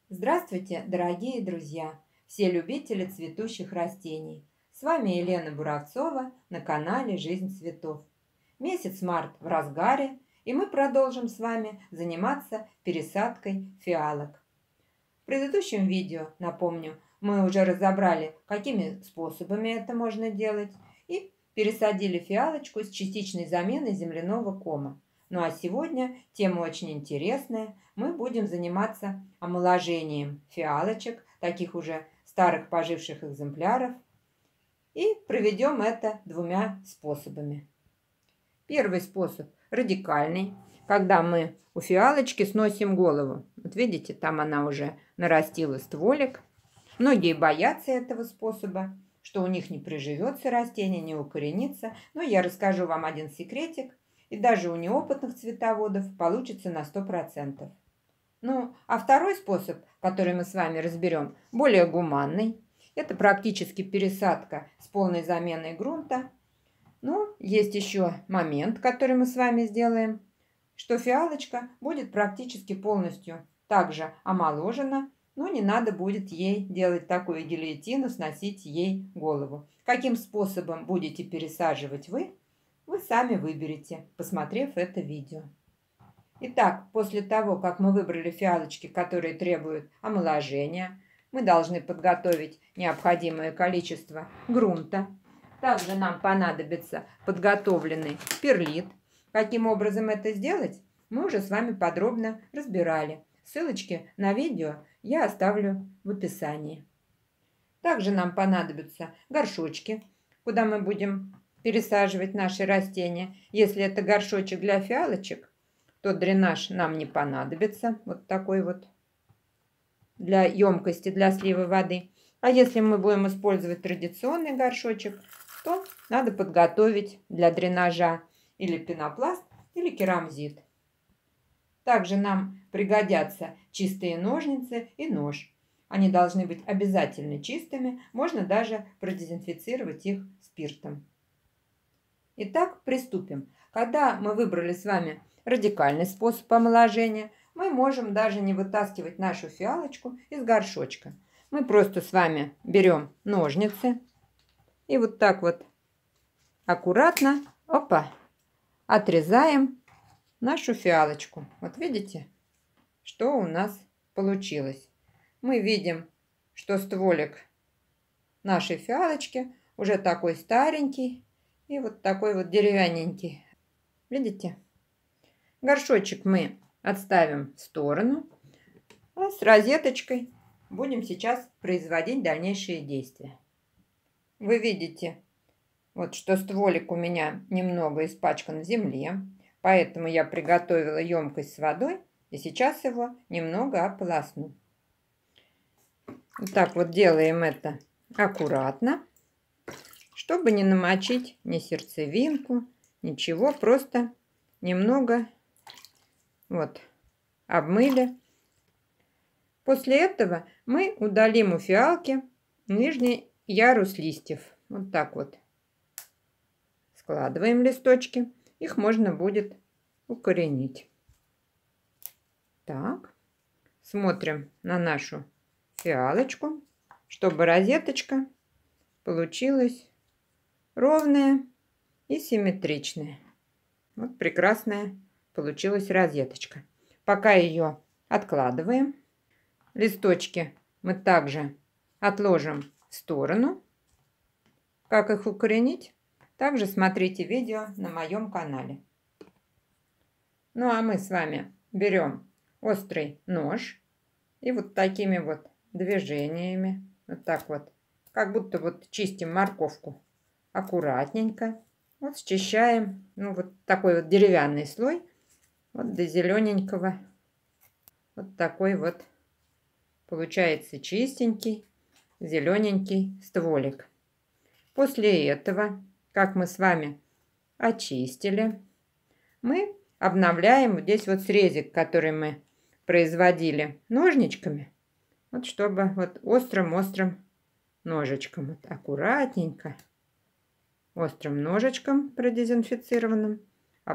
Здравствуйте, дорогие друзья, все любители цветущих растений. С вами Елена Буравцова на канале «Жизнь цветов». Месяц март в разгаре, и мы продолжим с вами заниматься пересадкой фиалок. В предыдущем видео, напомню, мы уже разобрали, какими способами это можно делать, и пересадили фиалочку с частичной заменой земляного кома. Ну а сегодня тема очень интересная. Мы будем заниматься омоложением фиалочек, таких уже старых поживших экземпляров, и проведем это двумя способами. Первый способ радикальный, когда мы у фиалочки сносим голову. Вот видите, там она уже нарастила стволик. Многие боятся этого способа, что у них не приживется растение, не укоренится. Но я расскажу вам один секретик, и даже у неопытных цветоводов получится на 100%. Ну, а второй способ, который мы с вами разберем, более гуманный. Это практически пересадка с полной заменой грунта. Но есть еще момент, который мы с вами сделаем, что фиалочка будет практически полностью также омоложена, но не надо будет ей делать такую гильотину, сносить ей голову. Каким способом будете пересаживать вы сами выберете, посмотрев это видео. Итак, после того, как мы выбрали фиалочки, которые требуют омоложения, мы должны подготовить необходимое количество грунта. Также нам понадобится подготовленный перлит. Каким образом это сделать, мы уже с вами подробно разбирали. Ссылочки на видео я оставлю в описании. Также нам понадобятся горшочки, куда мы будем пересаживать наши растения. Если это горшочек для фиалочек, то дренаж нам не понадобится. Вот такой вот для емкости для слива воды. А если мы будем использовать традиционный горшочек, то надо подготовить для дренажа или пенопласт, или керамзит. Также нам пригодятся чистые ножницы и нож. Они должны быть обязательно чистыми, можно даже продезинфицировать их спиртом. Итак, приступим. Когда мы выбрали с вами радикальный способ омоложения, мы можем даже не вытаскивать нашу фиалочку из горшочка. Мы просто с вами берем ножницы и вот так вот аккуратно, отрезаем нашу фиалочку. Вот видите, что у нас получилось. Мы видим, что стволик нашей фиалочки уже такой старенький и вот такой вот деревянненький. Видите? Горшочек мы отставим в сторону, а с розеточкой будем сейчас производить дальнейшие действия. Вы видите, вот что стволик у меня немного испачкан в земле, поэтому я приготовила емкость с водой и сейчас его немного ополосну. Вот так вот делаем это аккуратно, чтобы не намочить ни сердцевинку, ничего, просто немного вот обмыли. После этого мы удалим у фиалки нижний ярус листьев. Вот так вот. Складываем листочки. Их можно будет укоренить. Так. Смотрим на нашу фиалочку, чтобы розеточка получилась ровная и симметричная. Вот прекрасная получилась розеточка. Пока ее откладываем, листочки мы также отложим в сторону. Как их укоренить, также смотрите видео на моем канале. Ну а мы с вами берем острый нож и вот такими вот движениями, вот так вот, как будто вот чистим морковку, аккуратненько вот счищаем, ну вот такой вот деревянный слой, вот до зелененького, вот такой вот получается чистенький зелененький стволик. После этого, как мы с вами очистили, мы обновляем вот здесь вот срезик, который мы производили ножничками, вот чтобы вот острым ножичком, вот аккуратненько, острым ножичком продезинфицированным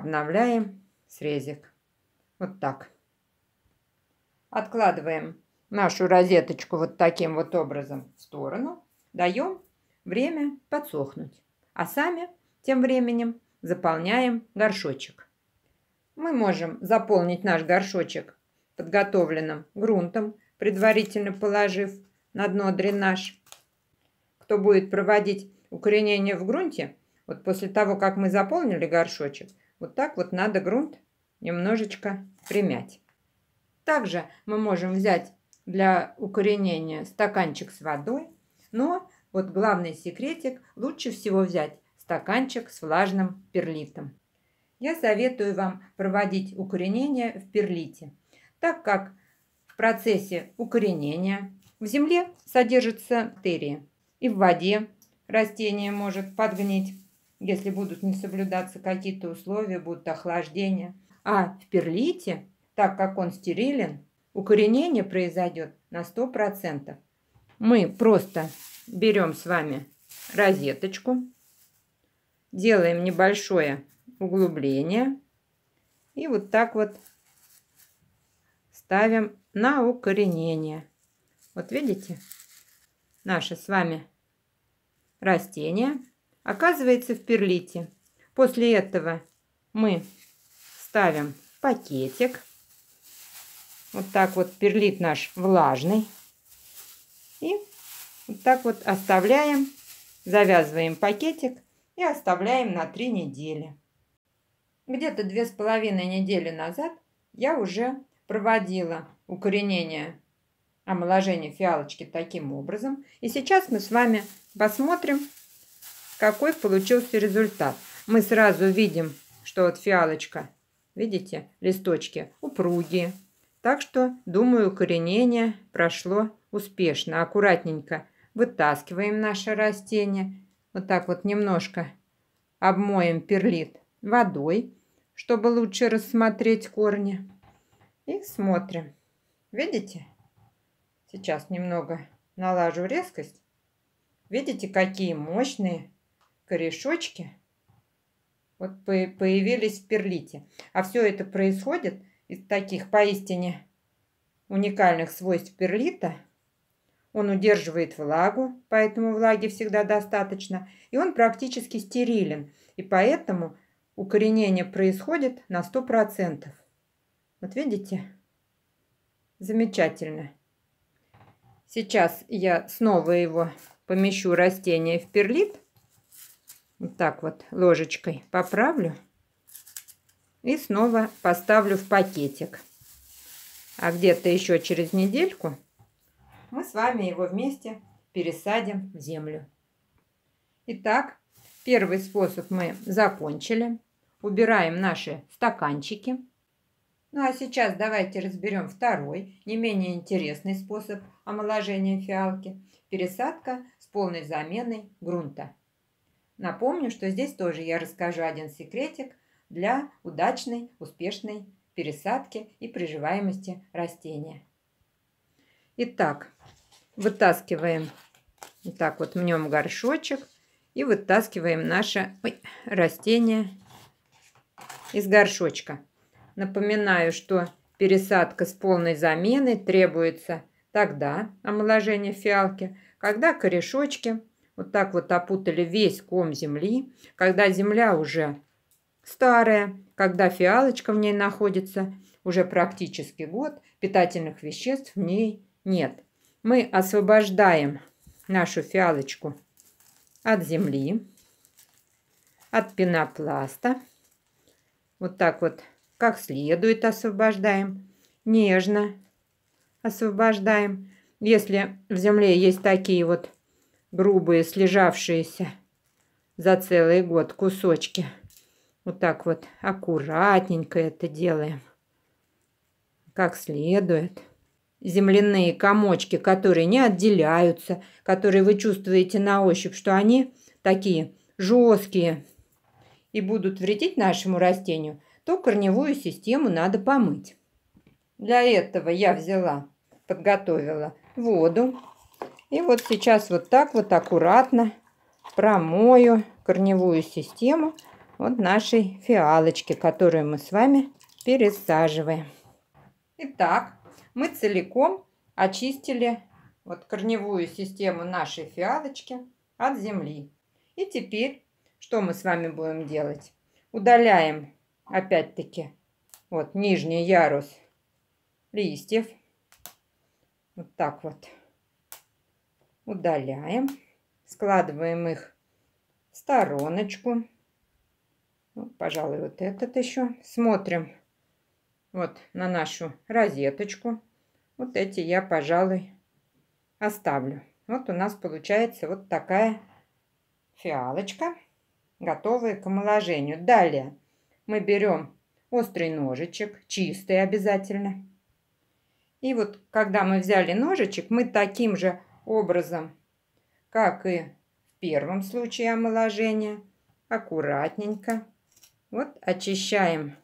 обновляем срезик. Вот так. Откладываем нашу розеточку вот таким вот образом в сторону, даем время подсохнуть, а сами тем временем заполняем горшочек. Мы можем заполнить наш горшочек подготовленным грунтом, предварительно положив на дно дренаж. Кто будет проводить укоренение в грунте, вот после того, как мы заполнили горшочек, вот так вот надо грунт немножечко примять. Также мы можем взять для укоренения стаканчик с водой, но вот главный секретик: лучше всего взять стаканчик с влажным перлитом. Я советую вам проводить укоренение в перлите, так как в процессе укоренения в земле содержатся бактерии, и в воде растение может подгнить, если будут не соблюдаться какие-то условия, будут охлаждения. А в перлите, так как он стерилен, укоренение произойдет на 100%. Мы просто берем с вами розеточку, делаем небольшое углубление и вот так вот ставим на укоренение. Вот видите, наше с вами растение оказывается в перлите. После этого мы ставим пакетик. Вот так вот перлит наш влажный. И вот так вот оставляем, завязываем пакетик и оставляем на 3 недели. Где-то 2,5 недели назад я уже проводила укоренение, омоложение фиалочки таким образом. И сейчас мы с вами посмотрим, какой получился результат. Мы сразу видим, что вот фиалочка, видите, листочки упругие. Так что, думаю, укоренение прошло успешно. Аккуратненько вытаскиваем наше растение. Вот так вот немножко обмоем перлит водой, чтобы лучше рассмотреть корни. И смотрим. Видите? Сейчас немного налажу резкость. Видите, какие мощные корешочки вот появились в перлите. А все это происходит из таких поистине уникальных свойств перлита. Он удерживает влагу, поэтому влаги всегда достаточно. И он практически стерилен. И поэтому укоренение происходит на 100%. Вот видите? Замечательно. Сейчас я снова его помещу, растение, в перлит. Вот так вот ложечкой поправлю. И снова поставлю в пакетик. А где-то еще через недельку мы с вами его вместе пересадим в землю. Итак, первый способ мы закончили. Убираем наши стаканчики. Ну а сейчас давайте разберем второй, не менее интересный способ омоложения фиалки. Пересадка с полной заменой грунта. Напомню, что здесь тоже я расскажу один секретик для удачной, успешной пересадки и приживаемости растения. Итак, вытаскиваем, вот так вот мнем горшочек и вытаскиваем наше растение из горшочка. Напоминаю, что пересадка с полной заменой требуется тогда, омоложение фиалки, когда корешочки вот так вот опутали весь ком земли, когда земля уже старая, когда фиалочка в ней находится уже практически год, питательных веществ в ней нет. Мы освобождаем нашу фиалочку от земли, от пенопласта. Вот так вот как следует освобождаем, нежно освобождаем. Если в земле есть такие вот грубые, слежавшиеся за целый год кусочки, вот так вот аккуратненько это делаем, как следует. Земляные комочки, которые не отделяются, которые вы чувствуете на ощупь, что они такие жесткие и будут вредить нашему растению, то корневую систему надо помыть. Для этого я подготовила воду. И вот сейчас вот так вот аккуратно промою корневую систему вот нашей фиалочки, которую мы с вами пересаживаем. Итак, мы целиком очистили вот корневую систему нашей фиалочки от земли. И теперь что мы с вами будем делать? Удаляем опять-таки вот нижний ярус листьев. Вот так вот. Удаляем. Складываем их в стороночку. Ну, пожалуй, вот этот еще. Смотрим вот на нашу розеточку. Вот эти я, пожалуй, оставлю. Вот у нас получается вот такая фиалочка, готовая к омоложению. Далее мы берем острый ножичек, чистый обязательно. И вот когда мы взяли ножичек, мы таким же образом, как и в первом случае омоложения, аккуратненько вот очищаем,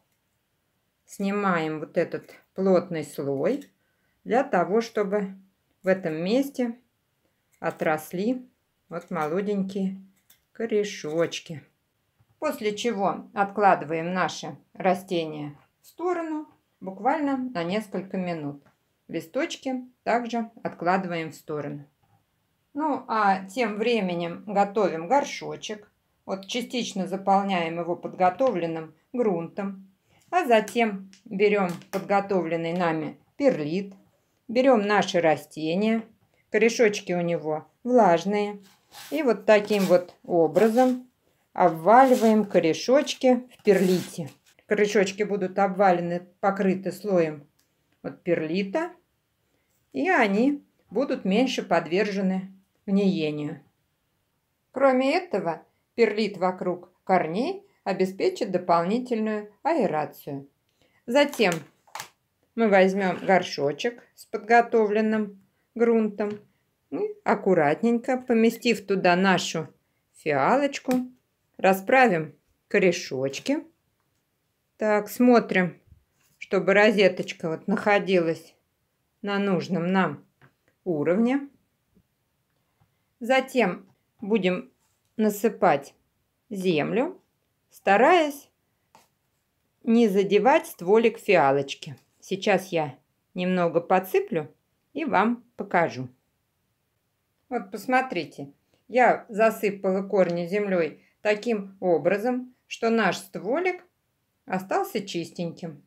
снимаем вот этот плотный слой для того, чтобы в этом месте отросли вот молоденькие корешочки. После чего откладываем наше растение в сторону буквально на несколько минут. Листочки также откладываем в сторону. Ну а тем временем готовим горшочек. Вот частично заполняем его подготовленным грунтом. А затем берем подготовленный нами перлит. Берем наши растения. Корешочки у него влажные. И вот таким вот образом обваливаем корешочки в перлите. Корешочки будут обвалены, покрыты слоем вот перлита. И они будут меньше подвержены гниению. Кроме этого, перлит вокруг корней обеспечит дополнительную аэрацию. Затем мы возьмем горшочек с подготовленным грунтом и аккуратненько, поместив туда нашу фиалочку, расправим корешочки. Так, смотрим, чтобы розеточка вот находилась на нужном нам уровне. Затем будем насыпать землю, стараясь не задевать стволик фиалочки. Сейчас я немного подсыплю и вам покажу. Вот посмотрите, я засыпала корни землей таким образом, что наш стволик остался чистеньким.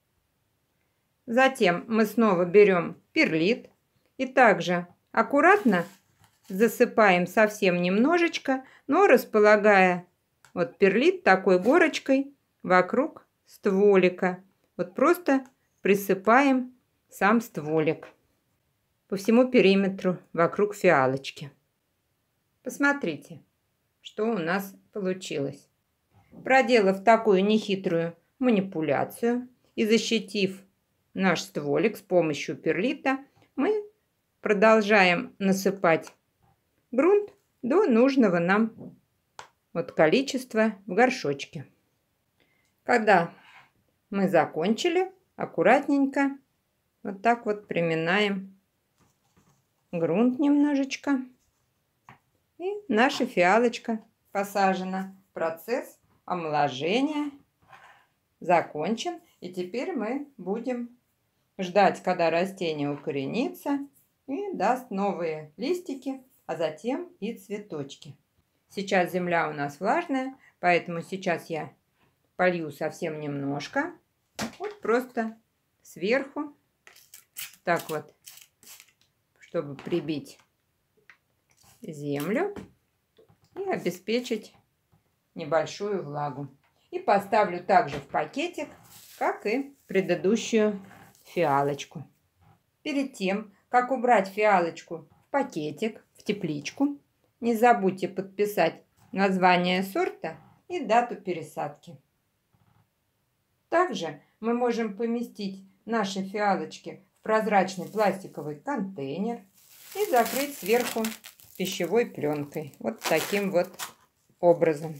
Затем мы снова берем перлит и также аккуратно засыпаем совсем немножечко, но располагая вот перлит такой горочкой вокруг стволика. Вот просто присыпаем сам стволик по всему периметру вокруг фиалочки. Посмотрите, что у нас получилось. Проделав такую нехитрую манипуляцию и защитив наш стволик с помощью перлита, мы продолжаем насыпать грунт до нужного нам вот количества в горшочке. Когда мы закончили, аккуратненько вот так вот приминаем грунт немножечко. И наша фиалочка посажена. Процесс омоложения закончен. И теперь мы будем ждать, когда растение укоренится и даст новые листики, а затем и цветочки. Сейчас земля у нас влажная, поэтому сейчас я полью совсем немножко. Вот просто сверху, так вот, чтобы прибить землю и обеспечить небольшую влагу. И поставлю также в пакетик, как и предыдущую фиалочку. Перед тем, как убрать фиалочку в пакетик, в тепличку, не забудьте подписать название сорта и дату пересадки. Также мы можем поместить наши фиалочки в прозрачный пластиковый контейнер и закрыть сверху пищевой пленкой. Вот таким вот образом.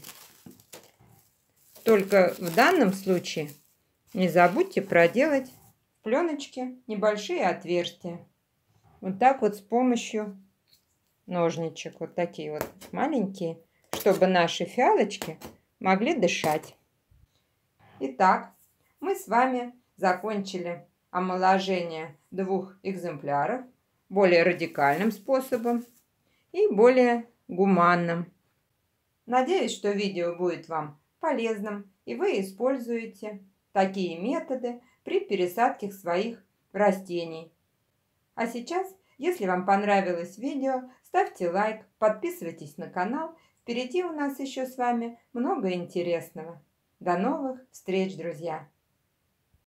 Только в данном случае не забудьте проделать в пленочке небольшие отверстия. Вот так вот с помощью ножничек. Вот такие вот маленькие, чтобы наши фиалочки могли дышать. Итак, мы с вами закончили омоложение 2 экземпляров, более радикальным способом и более гуманным. Надеюсь, что видео будет вам полезным, и вы используете такие методы при пересадке своих растений. А сейчас, если вам понравилось видео, ставьте лайк, подписывайтесь на канал. Впереди у нас еще с вами много интересного. До новых встреч, друзья!